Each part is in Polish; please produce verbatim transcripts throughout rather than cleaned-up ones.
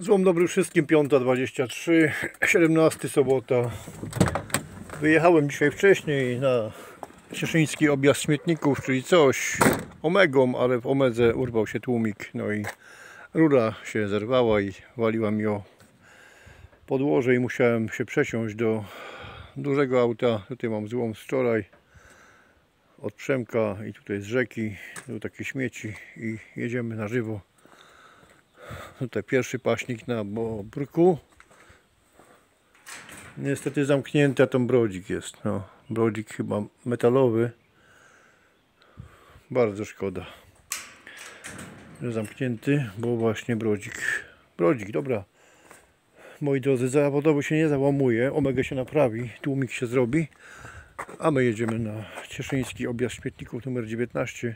Złom dobry wszystkim, piąta dwadzieścia trzy, siedemnasta sobota. Wyjechałem dzisiaj wcześniej na cieszyński objazd śmietników, czyli coś omegą, ale w omedze urwał się tłumik, no i rura się zerwała i waliła mi o podłoże i musiałem się przesiąść do dużego auta. Tutaj mam złom z wczoraj od Przemka i tutaj z rzeki, tu takie śmieci i jedziemy na żywo. Tutaj pierwszy paśnik na Bobrku. Niestety zamknięty, a tam brodzik jest. No, brodzik chyba metalowy. Bardzo szkoda, że zamknięty, bo właśnie brodzik. Brodzik, dobra. Moi drodzy, zawodowy się nie załamuje. Omega się naprawi, tłumik się zrobi. A my jedziemy na cieszyński objazd śmietników numer dziewiętnaście.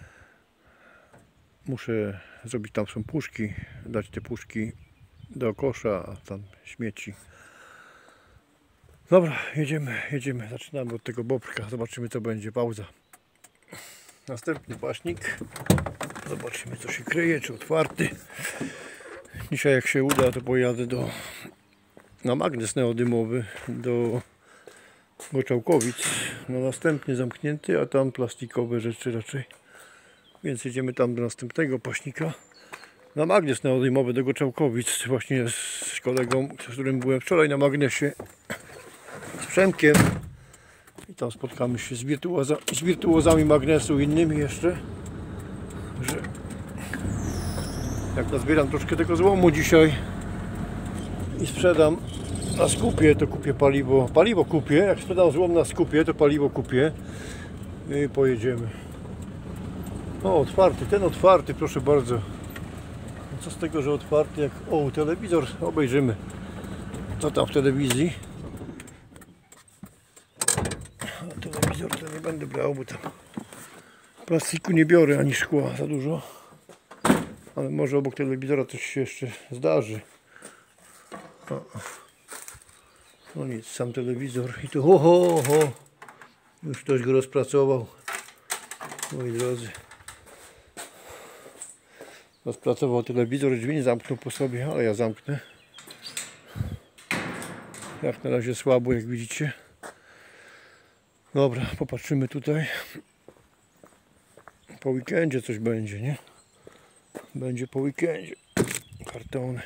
Muszę zrobić, tam są puszki, dać te puszki do kosza, a tam śmieci. Dobra, jedziemy, jedziemy, zaczynamy od tego bobrka, zobaczymy co będzie, pauza. Następny paśnik, zobaczymy co się kryje, czy otwarty. Dzisiaj jak się uda, to pojadę do, na magnes neodymowy do Goczałkowic. No następny zamknięty, a tam plastikowe rzeczy raczej. Więc jedziemy tam do następnego paśnika na magnes neodymowy do Goczałkowic, właśnie z kolegą, z którym byłem wczoraj na magnesie, z Przemkiem, i tam spotkamy się z, wirtuoza, z wirtuozami magnesu i innymi jeszcze, że jak nazbieram troszkę tego złomu dzisiaj i sprzedam na skupie, to kupię paliwo, paliwo kupię, jak sprzedam złom na skupie, to paliwo kupię i pojedziemy. O, otwarty, ten otwarty, proszę bardzo. Co z tego, że otwarty, jak... O, telewizor, obejrzymy co tam w telewizji. A telewizor to nie będę brał, bo tam plastiku nie biorę, ani szkła za dużo. Ale może obok telewizora coś się jeszcze zdarzy. O. No nic, sam telewizor i tu ho, ho, ho. Już ktoś go rozpracował, moi drodzy. Rozpracował telewizor, drzwi nie zamknął po sobie, ale ja zamknę. Jak na razie słabo, jak widzicie. Dobra, popatrzymy tutaj. Po weekendzie coś będzie, nie? Będzie po weekendzie. Kartony.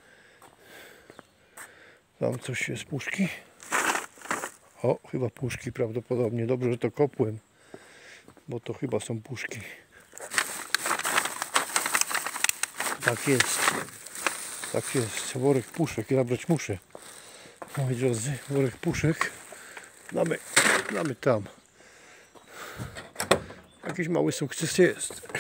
Tam coś jest, puszki. O, chyba puszki prawdopodobnie. Dobrze, że to kopłem, bo to chyba są puszki. Tak jest. Tak jest. Worek puszek. Ja brać muszę. Moi drodzy, worek puszek. Damy, damy tam. Jakiś mały sukces jest.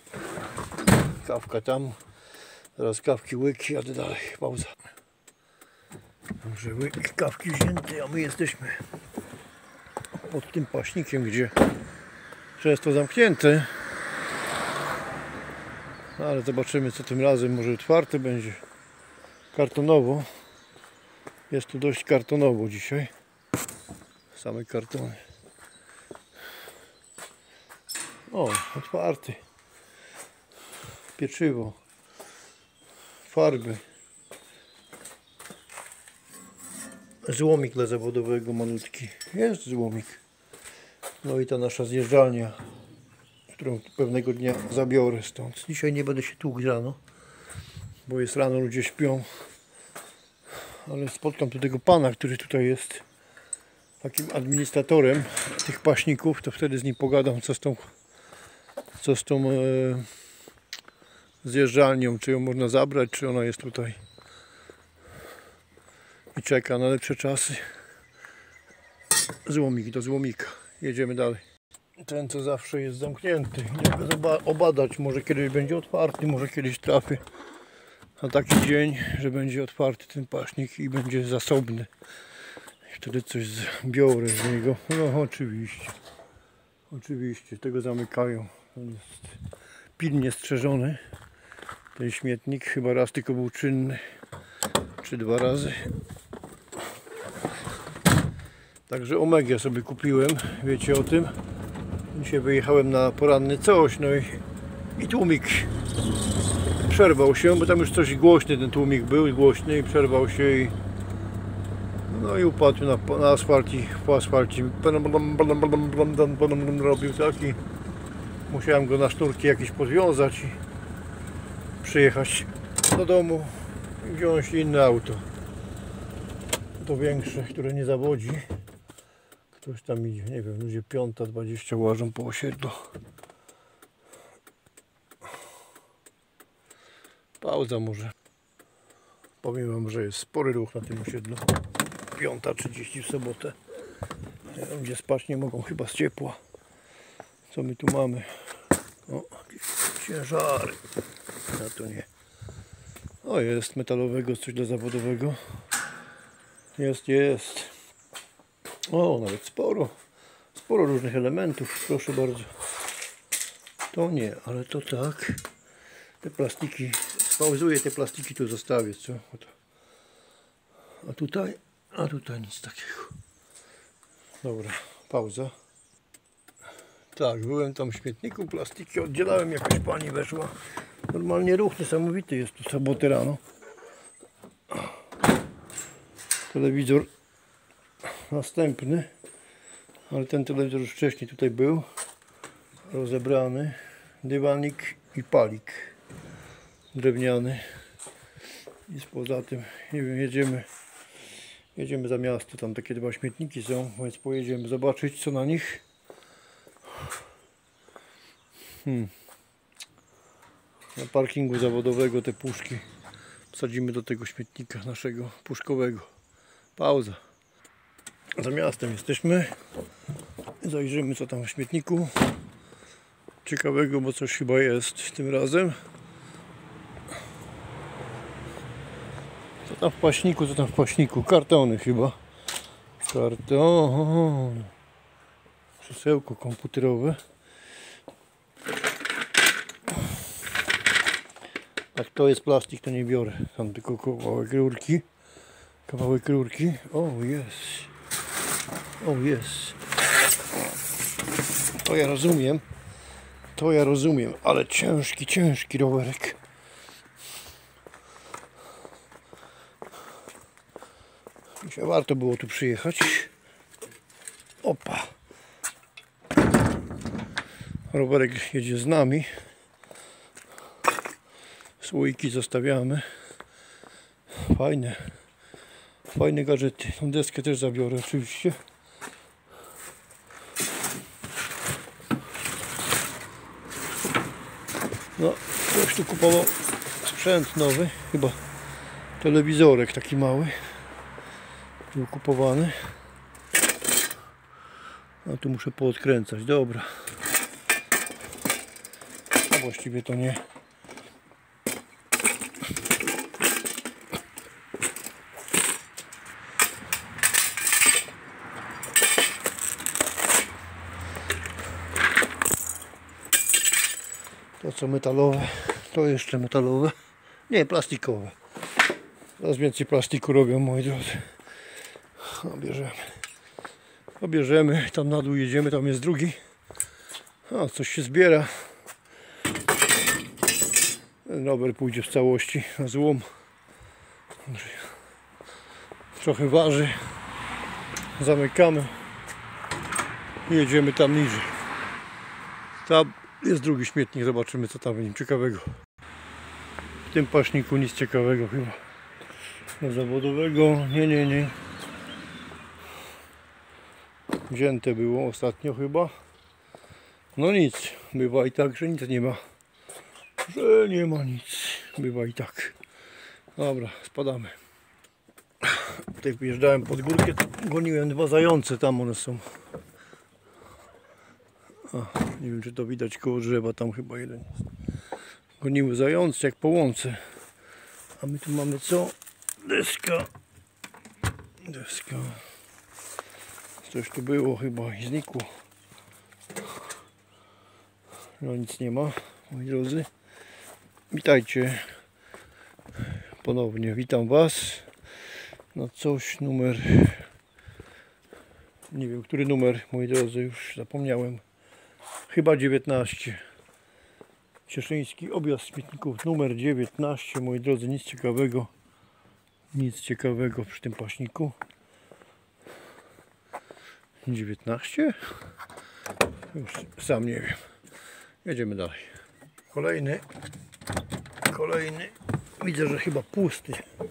Kawka tam. Teraz kawki, łyki, jadę dalej. Pauza. Dobrze, łyki, kawki wzięte, a my jesteśmy pod tym paśnikiem, gdzie często zamknięte. Ale zobaczymy co tym razem, może otwarte będzie. Kartonowo. Jest tu dość kartonowo dzisiaj. Same kartony. O, otwarty. Pieczywo. Farby. Złomik dla zawodowego malutki. Jest złomik. No i ta nasza zjeżdżalnia, którą pewnego dnia zabiorę stąd. Dzisiaj nie będę się tłukł rano, bo jest rano, ludzie śpią. Ale spotkam tu tego pana, który tutaj jest takim administratorem tych paśników, to wtedy z nim pogadam, co z tą, co z tą e, zjeżdżalnią, czy ją można zabrać, czy ona jest tutaj i czeka na lepsze czasy. Złomik do złomika. Jedziemy dalej. Ten co zawsze jest zamknięty. Nie go obadać, może kiedyś będzie otwarty, może kiedyś trafię na taki dzień, że będzie otwarty ten paśnik i będzie zasobny. I wtedy coś zbiorę z niego. No oczywiście. Oczywiście, tego zamykają. On jest pilnie strzeżony. Ten śmietnik chyba raz tylko był czynny, czy dwa razy. Także Omegę sobie kupiłem, wiecie o tym. Dzisiaj wyjechałem na poranny coś, no i, i tłumik przerwał się, bo tam już coś głośny ten tłumik był, głośny i przerwał się i no i upadł na, na asfalt i po asfalcie robił taki. Musiałem go na sznurki jakieś podwiązać i przyjechać do domu i wziąć inne auto. To większe, które nie zawodzi. Ktoś tam idzie, nie wiem, ludzie piąta dwadzieścia łażą po osiedlu. Pauza może. Powiem wam, że jest spory ruch na tym osiedlu. piąta trzydzieści w sobotę. Ludzie spać nie mogą chyba z ciepła. Co my tu mamy? O, jakieś ciężary. A to nie. O, jest metalowego, coś dla zawodowego. Jest, jest. O, nawet sporo. Sporo różnych elementów. Proszę bardzo. To nie, ale to tak. Te plastiki. Spauzuję te plastiki, tu zostawię, co? A tutaj? A tutaj nic takiego. Dobra, pauza. Tak, byłem tam w śmietniku, plastiki oddzielałem, jakaś pani weszła. Normalnie ruch niesamowity jest tu sobotę rano. Telewizor następny, ale ten telewizor już wcześniej tutaj był. Rozebrany. Dywanik i palik drewniany. I poza tym, nie wiem, jedziemy jedziemy za miasto, tam takie dwa śmietniki są, więc pojedziemy zobaczyć, co na nich. Hmm. Na parkingu zawodowego te puszki wsadzimy do tego śmietnika naszego puszkowego. Pauza. Za miastem jesteśmy. Zajrzymy, co tam w śmietniku ciekawego, bo coś chyba jest tym razem. Co tam w paśniku, co tam w paśniku? Kartony chyba. Karton. Krzesełko komputerowe. Jak to jest plastik, to nie biorę. Tam tylko kawałek rurki. Kawałek rurki. O, jest. O, jest. To ja rozumiem. To ja rozumiem, ale ciężki, ciężki rowerek. Myślę, warto było tu przyjechać. Opa. Rowerek jedzie z nami. Słoiki zostawiamy. Fajne. Fajne gadżety. Tą deskę też zabiorę oczywiście. No, ktoś tu kupował sprzęt nowy. Chyba telewizorek taki mały. Był kupowany. A tu muszę poodkręcać. Dobra. A właściwie to nie. To co metalowe, to jeszcze metalowe. Nie, plastikowe. Coraz więcej plastiku robią, moi drodzy. Obierzemy. Obierzemy, tam na dół jedziemy, tam jest drugi. A, coś się zbiera. Ten rower pójdzie w całości na złom. Trochę waży. Zamykamy. I jedziemy tam niżej. Tam jest drugi śmietnik, zobaczymy, co tam w nim ciekawego. W tym paśniku nic ciekawego chyba. No, zawodowego, nie, nie, nie. Wzięte było ostatnio chyba. No nic, bywa i tak, że nic nie ma. Że nie ma nic, bywa i tak. Dobra, spadamy. Tutaj wjeżdżałem pod górkę, goniłem dwa zające, tam one są. A, nie wiem, czy to widać koło drzewa, tam chyba jeden jest. Goniły zające jak po łące. A my tu mamy co? Deska. Deska. Coś tu było chyba i znikło. No nic nie ma, moi drodzy. Witajcie. Ponownie witam was. No coś numer... Nie wiem, który numer, moi drodzy, już zapomniałem. Chyba dziewiętnaście. Cieszyński objazd śmietników numer dziewiętnaście. Moi drodzy, nic ciekawego. Nic ciekawego przy tym paśniku. dziewiętnaście? Już sam nie wiem. Jedziemy dalej. Kolejny. Kolejny. Widzę, że chyba pusty.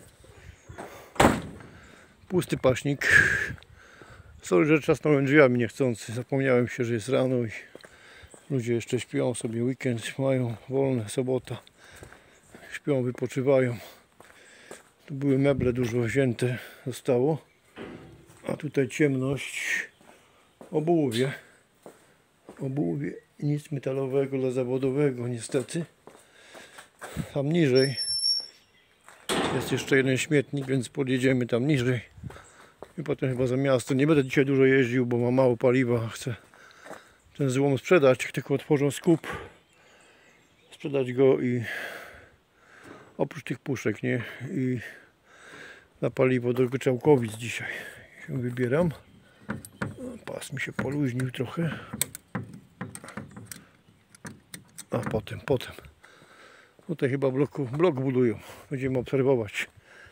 Pusty paśnik. Sorry, że trzasnąłem drzwiami niechcący. Zapomniałem się, że jest rano i ludzie jeszcze śpią sobie. Weekend mają wolne, sobota. Śpią, wypoczywają. Tu były meble dużo wzięte. Zostało. A tutaj ciemność. Obuwie. Obuwie. Nic metalowego dla zawodowego niestety. Tam niżej jest jeszcze jeden śmietnik, więc podjedziemy tam niżej i potem chyba za miasto. Nie będę dzisiaj dużo jeździł, bo mam mało paliwa. Chcę ten złom sprzedać, tylko otworzą skup, sprzedać go i oprócz tych puszek, nie? I na paliwo do Gyczałkowic dzisiaj się wybieram. Pas mi się poluźnił trochę. A potem, potem. Tutaj chyba bloku, blok budują. Będziemy obserwować.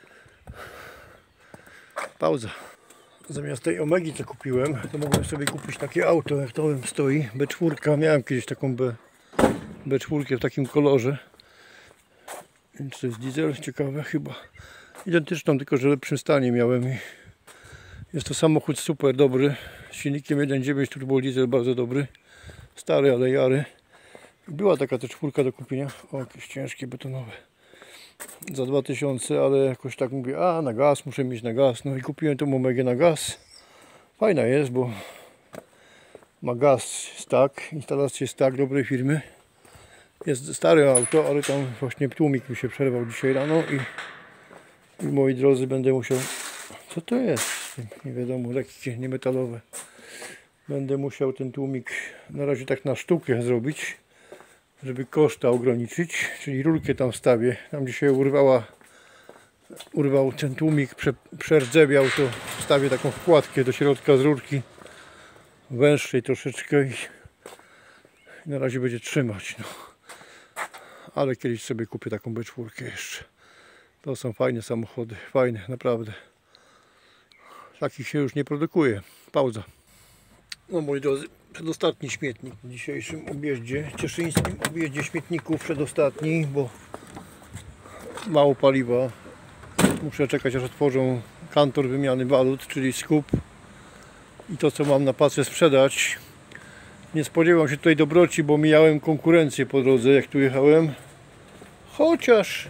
Pauza. Zamiast tej Omegi, co kupiłem, to mogłem sobie kupić takie auto, jak to stoi. B cztery. Miałem kiedyś taką B, B cztery w takim kolorze. Więc to jest diesel, ciekawe chyba. Identyczną, tylko że w lepszym stanie miałem. I jest to samochód super dobry. Z silnikiem jeden przecinek dziewięć turbo diesel, bardzo dobry. Stary, ale jary. Była taka też czwórka do kupienia. O, jakieś ciężkie betonowe. Za dwa tysiące, ale jakoś tak mówię, a na gaz, muszę mieć na gaz. No i kupiłem tą Omegę na gaz. Fajna jest, bo ma gaz stack, instalację stack dobrej firmy. Jest stare auto, ale tam właśnie tłumik mi się przerwał dzisiaj rano i, i moi drodzy, będę musiał... Co to jest? Nie wiadomo, lekkie, niemetalowe. Będę musiał ten tłumik na razie tak na sztukę zrobić, żeby koszta ograniczyć, czyli rurkę tam wstawię. Tam dzisiaj urwała, urwał ten tłumik, prze, przerdzewiał, to wstawię taką wkładkę do środka z rurki, węższej troszeczkę i na razie będzie trzymać. No. Ale kiedyś sobie kupię taką B cztery jeszcze. To są fajne samochody, fajne, naprawdę. Takich się już nie produkuje. Pauza. No moi drodzy, przedostatni śmietnik w dzisiejszym objeździe, cieszyńskim objeździe śmietników, przedostatni, bo mało paliwa. Muszę czekać, aż otworzą kantor wymiany walut, czyli skup, i to, co mam na patrze sprzedać. Nie spodziewam się tutaj dobroci, bo mijałem konkurencję po drodze, jak tu jechałem. Chociaż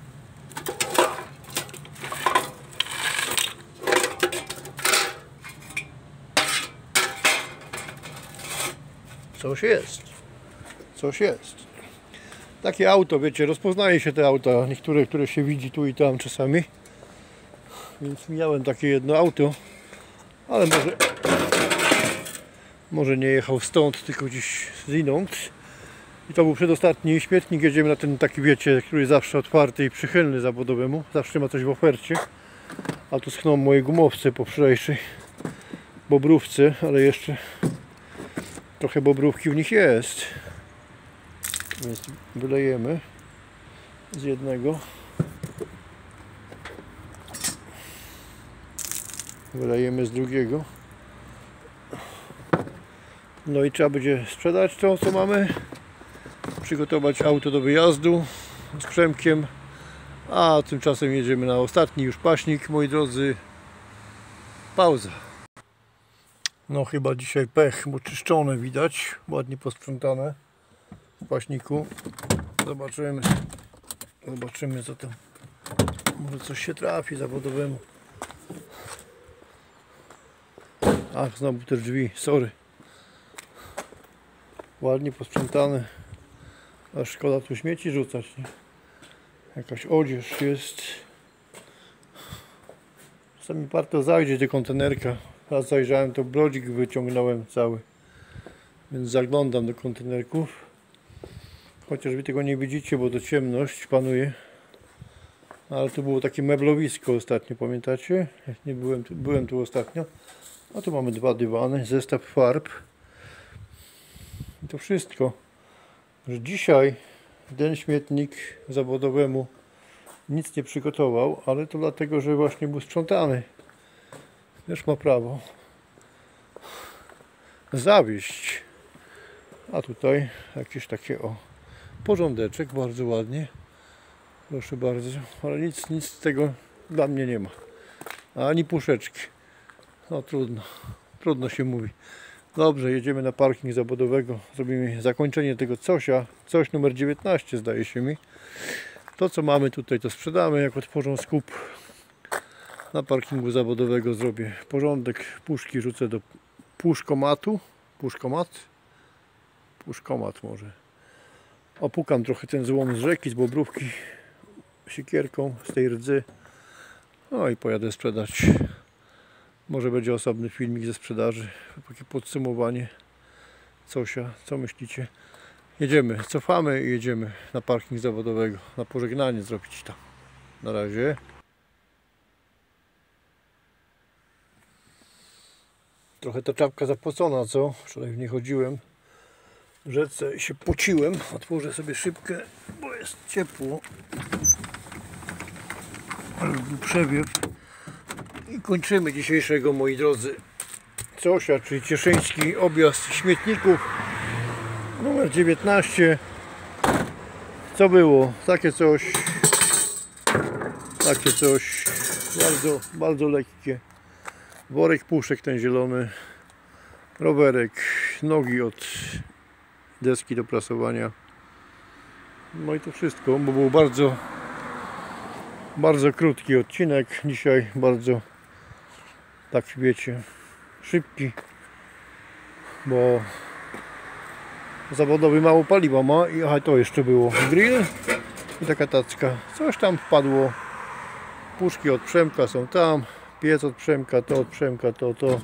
coś jest. Coś jest. Takie auto, wiecie, rozpoznaje się te auta, niektóre, które się widzi tu i tam czasami. Więc miałem takie jedno auto, ale może może nie jechał stąd, tylko gdzieś zinąd. I to był przedostatni śmietnik. Jedziemy na ten taki, wiecie, który zawsze otwarty i przychylny zawodowemu. Zawsze ma coś w ofercie. A tu schną moje gumowce po wczorajszej bobrówce, ale jeszcze trochę bobrówki w nich jest. Więc wylejemy z jednego. Wylejemy z drugiego. No i trzeba będzie sprzedać to, co mamy. Przygotować auto do wyjazdu z Przemkiem. A tymczasem jedziemy na ostatni już paśnik, moi drodzy. Pauza. No chyba dzisiaj pech, bo czyszczone widać. Ładnie posprzątane w paśniku. Zobaczymy. Zobaczymy, co tam. Może coś się trafi zawodowemu. Ach, znowu te drzwi, sorry. Ładnie posprzątane. A szkoda tu śmieci rzucać, nie? Jakaś odzież jest. Czasami warto zajrzeć do kontenerka. Raz zajrzałem, to brodzik wyciągnąłem cały. Więc zaglądam do kontenerków. Chociaż wy tego nie widzicie, bo to ciemność panuje. Ale tu było takie meblowisko ostatnio, pamiętacie? Nie byłem tu, byłem tu ostatnio. A tu mamy dwa dywany, zestaw farb. I to wszystko. Że dzisiaj ten śmietnik zawodowemu nic nie przygotował, ale to dlatego, że właśnie był sprzątany. Też ma prawo zawieść. A tutaj jakieś takie o porządeczek, bardzo ładnie. Proszę bardzo, ale nic, nic z tego dla mnie nie ma. Ani puszeczki. No trudno, trudno się mówi. Dobrze, jedziemy na parking zawodowego. Zrobimy zakończenie tego cosia. Coś numer dziewiętnaście zdaje się mi. To co mamy tutaj to sprzedamy, jak otworzą skup. Na parkingu zawodowego zrobię porządek. Puszki rzucę do puszkomatu. Puszkomat? Puszkomat może. Opukam trochę ten złom z rzeki, z Bobrówki siekierką z tej rdzy. No i pojadę sprzedać. Może będzie osobny filmik ze sprzedaży. Takie podsumowanie cosia. Co myślicie? Jedziemy, cofamy i jedziemy na parking zawodowego. Na pożegnanie zrobić tam. Na razie. Trochę ta czapka zapocona, co? Wczoraj w niej chodziłem. W rzece się pociłem. Otworzę sobie szybkę, bo jest ciepło. Ale był przewiew. I kończymy dzisiejszego, moi drodzy, cosia, czyli cieszyński objazd śmietników numer dziewiętnaście. Co było? Takie coś. Takie coś. Bardzo, bardzo lekkie. Worek puszek ten zielony. Rowerek. Nogi od deski do prasowania. No i to wszystko, bo był bardzo bardzo krótki odcinek dzisiaj, bardzo tak wiecie, szybki, bo zawodowy mało paliwa ma i aha, to jeszcze było grill i taka tacka, coś tam wpadło, puszki od Przemka są tam, piec od Przemka, to od Przemka, to, to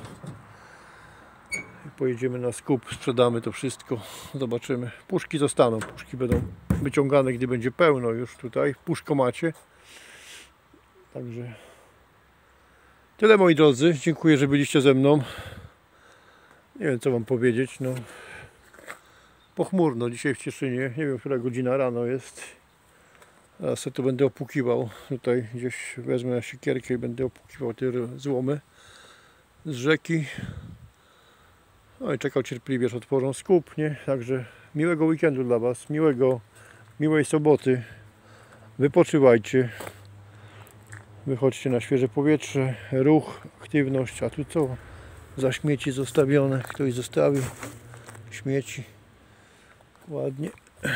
i pojedziemy na skup, sprzedamy to wszystko, zobaczymy, puszki zostaną, puszki będą wyciągane, gdy będzie pełno już tutaj w puszkomacie. Także tyle, moi drodzy, dziękuję, że byliście ze mną. Nie wiem co wam powiedzieć, no pochmurno dzisiaj w Cieszynie, nie wiem która godzina rano jest. Teraz sobie to będę opukiwał, tutaj gdzieś wezmę na siekierkę i będę opukiwał te złomy z rzeki. No i czekał cierpliwie, aż otworzą skup, nie? Także miłego weekendu dla was, miłego, miłej soboty, wypoczywajcie. Wychodźcie na świeże powietrze, ruch, aktywność, a tu co? Za śmieci zostawione, ktoś zostawił śmieci, ładnie.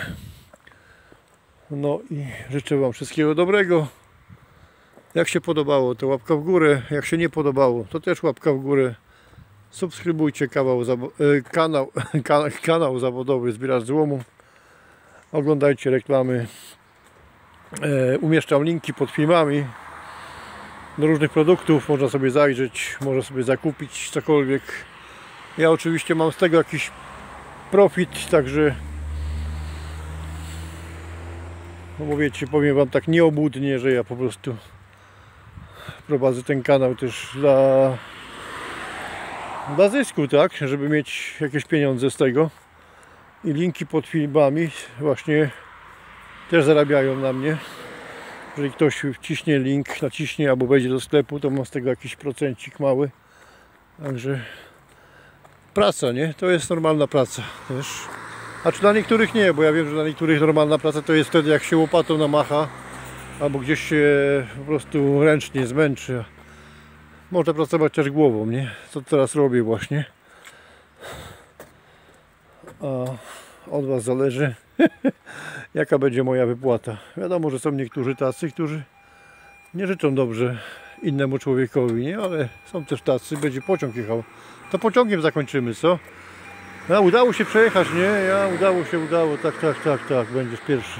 No i życzę wam wszystkiego dobrego. Jak się podobało, to łapka w górę, jak się nie podobało, to też łapka w górę. Subskrybujcie kanał, kanał, kanał zawodowy Zbieracz Złomu. Oglądajcie reklamy, umieszczam linki pod filmami do różnych produktów, można sobie zajrzeć, można sobie zakupić cokolwiek. Ja oczywiście mam z tego jakiś profit, także no wiecie, powiem wam tak nieobłudnie, że ja po prostu prowadzę ten kanał też dla, dla zysku, tak, żeby mieć jakieś pieniądze z tego i linki pod filmami właśnie też zarabiają na mnie. Jeżeli ktoś wciśnie link, naciśnie albo wejdzie do sklepu, to mam z tego jakiś procencik mały. Także praca, nie? To jest normalna praca też. A czy dla niektórych nie, bo ja wiem, że dla niektórych normalna praca to jest wtedy, jak się łopatą namacha albo gdzieś się po prostu ręcznie zmęczy. Można pracować też głową, nie? Co teraz robię właśnie. A od was zależy jaka będzie moja wypłata. Wiadomo, że są niektórzy tacy, którzy nie życzą dobrze innemu człowiekowi, nie? Ale są też tacy, będzie pociąg jechał. To pociągiem zakończymy, co? Ja, udało się przejechać, nie? Ja, udało się, udało, tak, tak, tak, tak, będziesz pierwszy.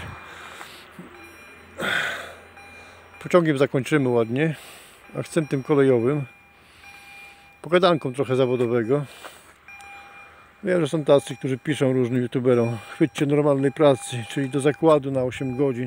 Pociągiem zakończymy ładnie, akcentem kolejowym, pogadanką trochę zawodowego. Wiem, że są tacy, którzy piszą różnym youtuberom: chwyćcie normalnej pracy, czyli do zakładu na osiem godzin.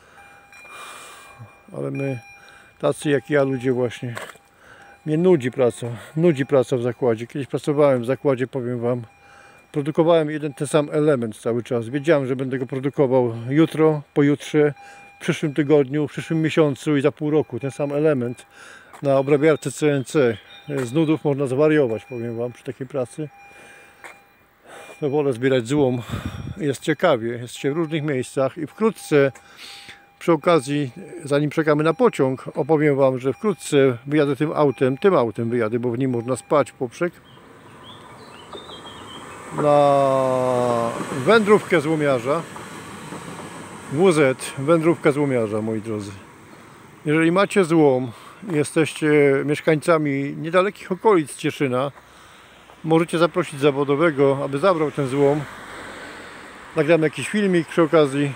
Ale my, tacy jak ja, ludzie właśnie, mnie nudzi praca, nudzi praca w zakładzie. Kiedyś pracowałem w zakładzie, powiem wam, Produkowałem jeden ten sam element cały czas. Wiedziałem, że będę go produkował jutro, pojutrze, w przyszłym tygodniu, w przyszłym miesiącu i za pół roku. Ten sam element na obrabiarce C N C. Z nudów można zwariować, powiem Wam, przy takiej pracy. No wolę zbierać złom. Jest ciekawie, jest się w różnych miejscach i wkrótce, przy okazji, zanim czekamy na pociąg, opowiem Wam, że wkrótce wyjadę tym autem, tym autem wyjadę, bo w nim można spać w poprzek, na wędrówkę złomiarza. W Z, wędrówka złomiarza, moi drodzy. Jeżeli macie złom, jesteście mieszkańcami niedalekich okolic Cieszyna, możecie zaprosić zawodowego, aby zabrał ten złom. Nagram jakiś filmik przy okazji.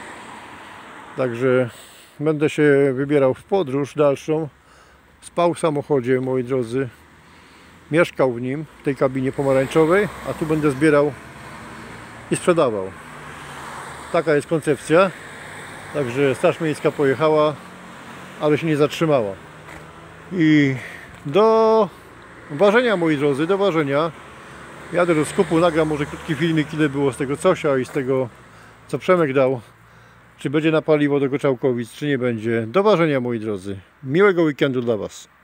Także będę się wybierał w podróż dalszą. Spał w samochodzie, moi drodzy. Mieszkał w nim, w tej kabinie pomarańczowej, a tu będę zbierał i sprzedawał. Taka jest koncepcja. Także Straż Miejska pojechała, ale się nie zatrzymała. I do ważenia, moi drodzy, do ważenia. Jadę do skupu, nagram może krótki filmik, ile było z tego cosia i z tego, co Przemek dał. Czy będzie na paliwo do Goczałkowic, czy nie będzie. Do ważenia, moi drodzy. Miłego weekendu dla Was.